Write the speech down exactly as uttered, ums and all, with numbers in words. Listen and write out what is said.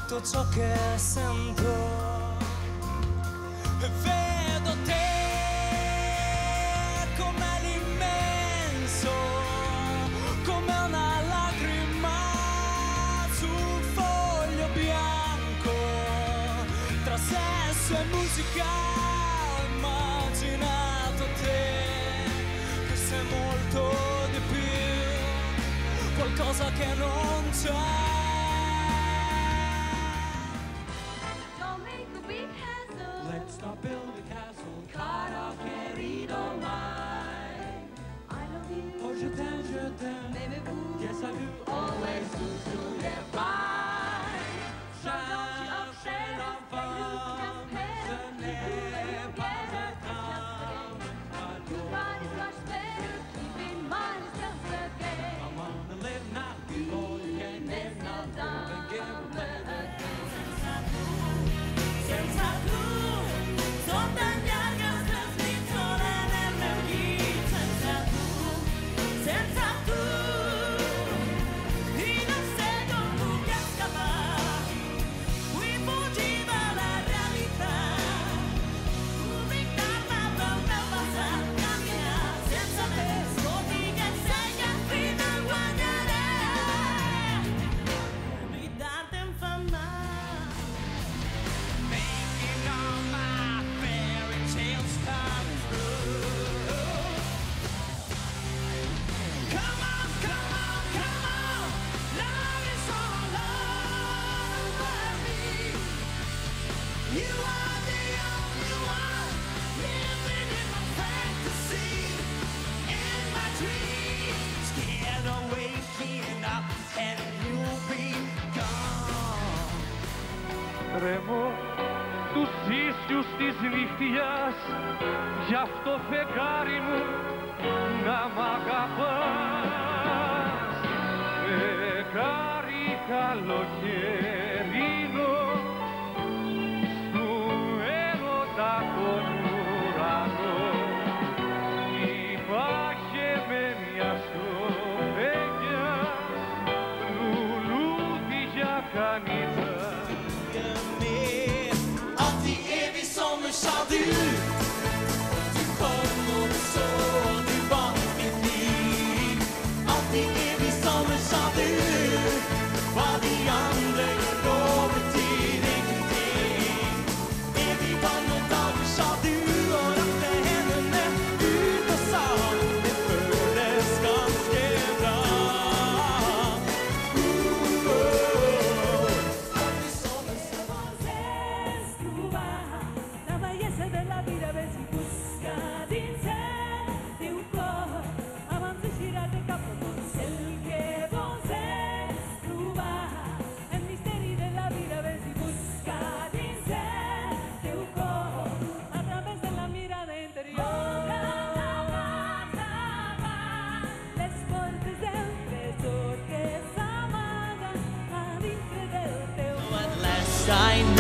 tutto ciò che sento e vedo te come l'immenso, come una lacrima su un foglio bianco, tra sesso e musica ho immaginato te, che sei molto di più, qualcosa che non c'è. Let's start building a castle. Cara querido mine, I love you. Oh, je t'aime, je t'aime. Baby, yes I do. Always do, do, yeah, fine. Cherche l'enfant, ce n'est pas un temps. Nobody's much better, keep in mind it's just a game. I wanna live now before you can live now. Don't give away. Senza tu. Τρέμω τους ίσιους της νύχτιας, γι' αυτό φεγγάρι μου να μ' αγαπάς. Φεγγάρι καλοκαιρινό, στου έρωτα τον ουρανό, υπάρχε με μια σοφεγγιά, λουλούδι για κανίτσα. Sa du, du kommer så du var mitt liv. Alltid evig sommer sa du, hva de andre gjør nå betyr ingenting. Evig vann og dager sa du, og rakte hendene ut og sa det føles ganske bra. Uh, oh. Alltid sommer sa della vita ben si busca din sé de un cor abans de girar de cap con cel que vos és trobar el misteri de la vida ben si busca din sé de un cor a través de la mirada interior les portes del tresor que s'amaga a dintre del teu at last I